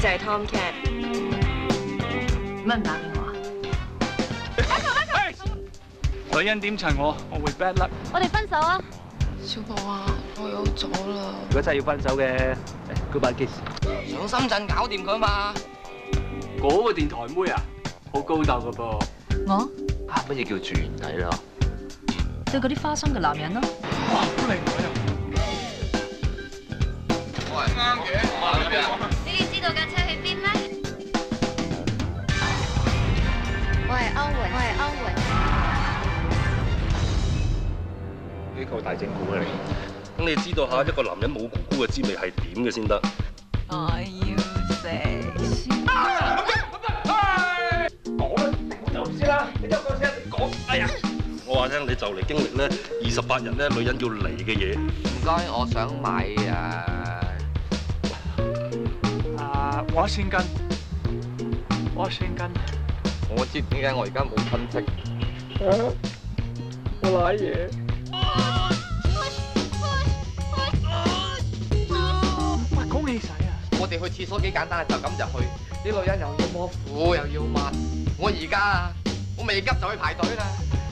就係 Tom Cat。 乜唔打俾我啊？ 女人點襯我會 bad luck。 我哋分手啊！ 小寶啊，我有咗啦。 如果真係要分手嘅，goodbye kiss。 上深圳搞掂佢嘛？ 嗰個電台妹啊，好高竇噶噃。 我乜嘢叫住原底啦？ 對嗰啲花心嘅男人咯。 哇，好靚女啊！ 我係啱嘅，我喺邊啊？ 你哋知道架車去邊咩？我係歐榮，我係歐榮。 機構大整蠱啊你！咁你知道下一個男人冇姑姑嘅滋味係點嘅先得。 我要食先。 講啦，我走先啦，你有講先，你講。哎呀，我話聽你就嚟經歷咧28日咧女人要嚟嘅嘢。 唔該，我想買我先跟。我知點解我而家冇親戚。 我賴嘢。喂，講起使啊！ 我哋去廁所幾簡單，就咁就去。啲女人又要摸褲又要抹。我而家啊，我未急就去排隊啦。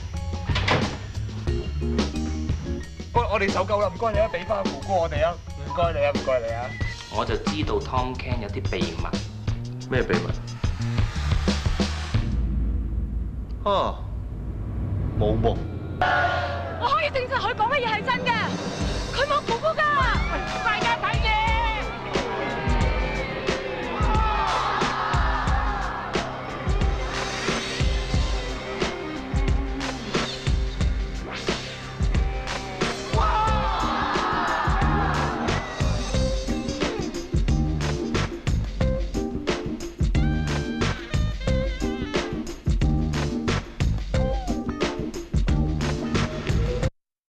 我哋受夠啦，唔該你啊，俾翻姑姑我哋啊，唔該你啊，唔該你啊。 我就知道 Tom Ken 有啲秘密。 咩秘密？啊，冇噃。 我可以證實佢講乜嘢係真嘅，佢冇姑姑㗎。大家